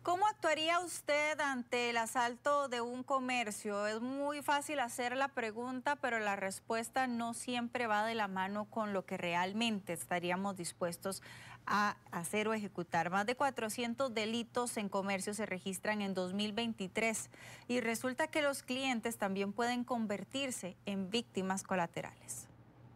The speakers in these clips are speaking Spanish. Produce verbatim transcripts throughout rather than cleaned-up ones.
¿Cómo actuaría usted ante el asalto de un comercio? Es muy fácil hacer la pregunta, pero la respuesta no siempre va de la mano con lo que realmente estaríamos dispuestos a hacer o ejecutar. Más de cuatrocientos delitos en comercio se registran en dos mil veintitrés y resulta que los clientes también pueden convertirse en víctimas colaterales.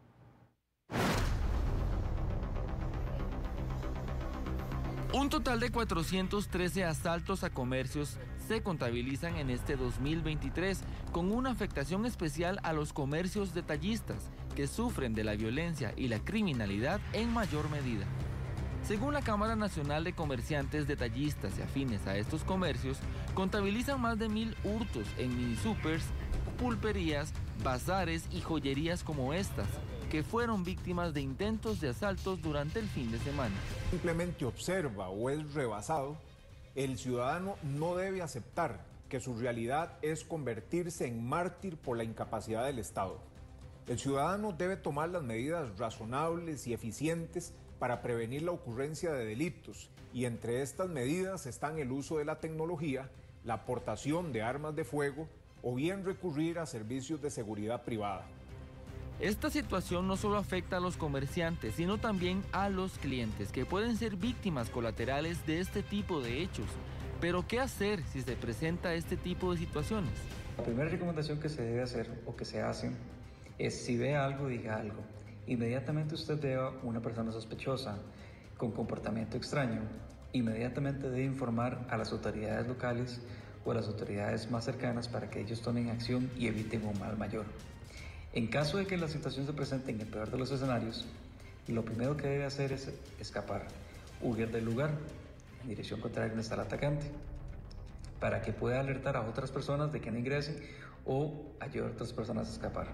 Un total de cuatrocientos trece asaltos a comercios se contabilizan en este dos mil veintitrés, con una afectación especial a los comercios detallistas, que sufren de la violencia y la criminalidad en mayor medida. Según la Cámara Nacional de Comerciantes Detallistas y afines a estos comercios, contabilizan más de mil hurtos en minisupers, pulperías, bazares y joyerías como estas, que fueron víctimas de intentos de asaltos durante el fin de semana. Simplemente observa o es rebasado, el ciudadano no debe aceptar que su realidad es convertirse en mártir por la incapacidad del Estado. El ciudadano debe tomar las medidas razonables y eficientes para prevenir la ocurrencia de delitos, y entre estas medidas están el uso de la tecnología, la aportación de armas de fuego o bien recurrir a servicios de seguridad privada. Esta situación no solo afecta a los comerciantes, sino también a los clientes, que pueden ser víctimas colaterales de este tipo de hechos. Pero, ¿qué hacer si se presenta este tipo de situaciones? La primera recomendación que se debe hacer o que se hace es, si ve algo, diga algo. Inmediatamente usted vea una persona sospechosa con comportamiento extraño, inmediatamente debe informar a las autoridades locales o a las autoridades más cercanas para que ellos tomen acción y eviten un mal mayor. En caso de que la situación se presente en el peor de los escenarios, lo primero que debe hacer es escapar, huir del lugar en dirección contraria donde está el atacante, para que pueda alertar a otras personas de que no ingresen o ayudar a otras personas a escapar.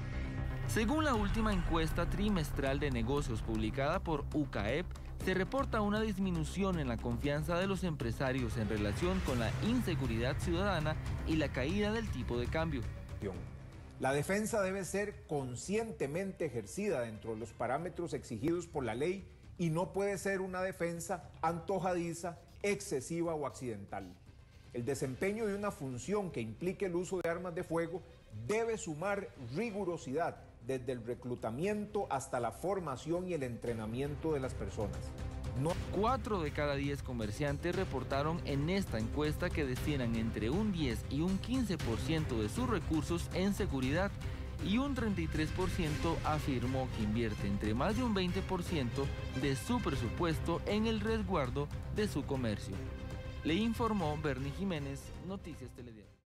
Según la última encuesta trimestral de negocios publicada por U C A E P, se reporta una disminución en la confianza de los empresarios en relación con la inseguridad ciudadana y la caída del tipo de cambio. La defensa debe ser conscientemente ejercida dentro de los parámetros exigidos por la ley y no puede ser una defensa antojadiza, excesiva o accidental. El desempeño de una función que implique el uso de armas de fuego debe sumar rigurosidad desde el reclutamiento hasta la formación y el entrenamiento de las personas. No... Cuatro de cada diez comerciantes reportaron en esta encuesta que destinan entre un diez y un quince por ciento de sus recursos en seguridad, y un treinta y tres por ciento afirmó que invierte entre más de un veinte por ciento de su presupuesto en el resguardo de su comercio. Le informó Bernie Jiménez, Noticias Telediario.